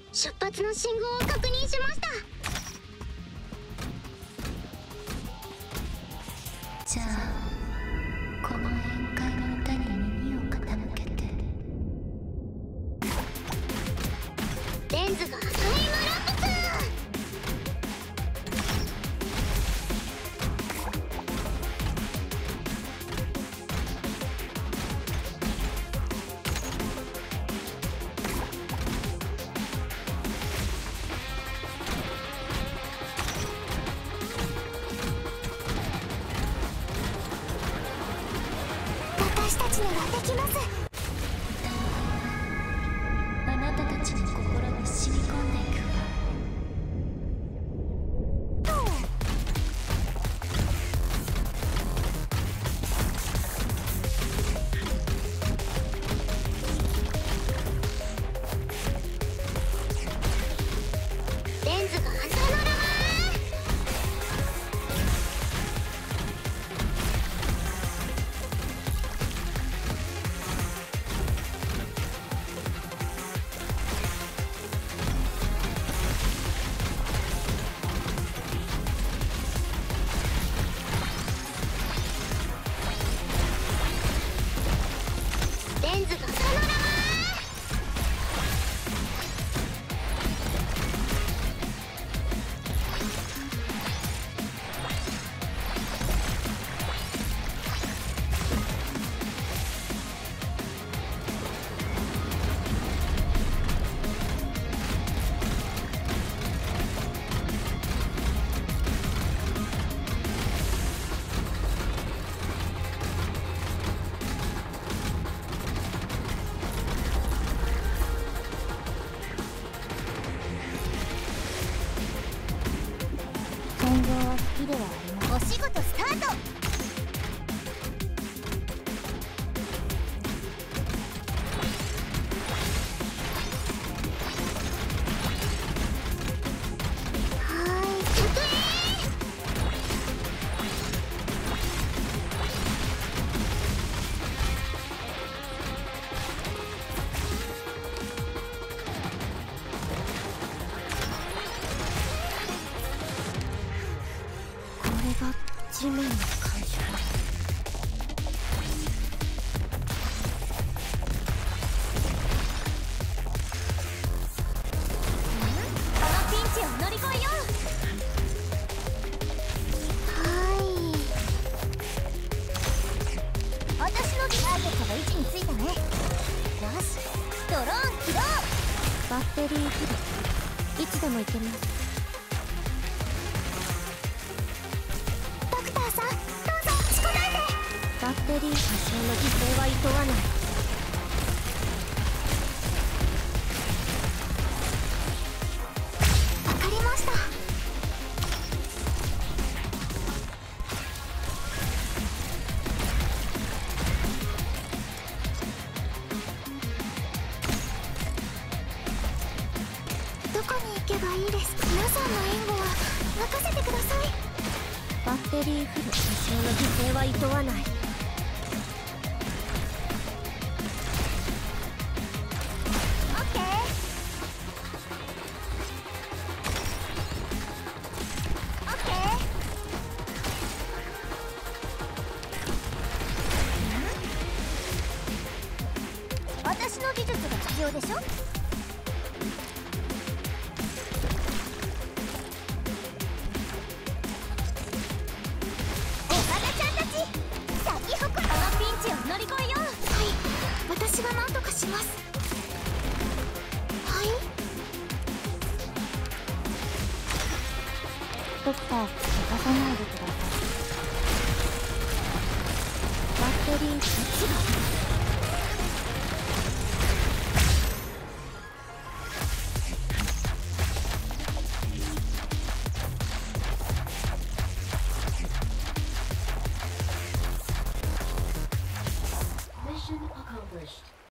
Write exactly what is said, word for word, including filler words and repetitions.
出発の信号を確認しました。 じゃあこの宴会の歌に耳を傾けて。 レンズがタイムラプス。私たちならできます。 あなたたちの心に染み込んでいくわ。 レンズがパノラマ。レンズがパノラマ。 本業は好きではありません。 お仕事スタート。はーい、着衣。 これが地面の感触。 このピンチを乗り越えよう。はーい。私のターゲットが位置についたね。よし、ドローン起動。 バッテリーフル。いつでも行けます。 ドクターさん、どうぞ仕込ないで。 バッテリー発生の犠牲はいとわない。 わかりました。どこに行けばいいですか。皆さんの援護は任せてください。 バッテリーフル。発生の犠牲はいとわない。 オッケー。オッケー。私の技術が必要でしょ。お花ちゃんたち、咲き誇る。このピンチを乗り越えよう。はい、私が何とかします。はい。 ドクター、任さないでください。バッテリーフル。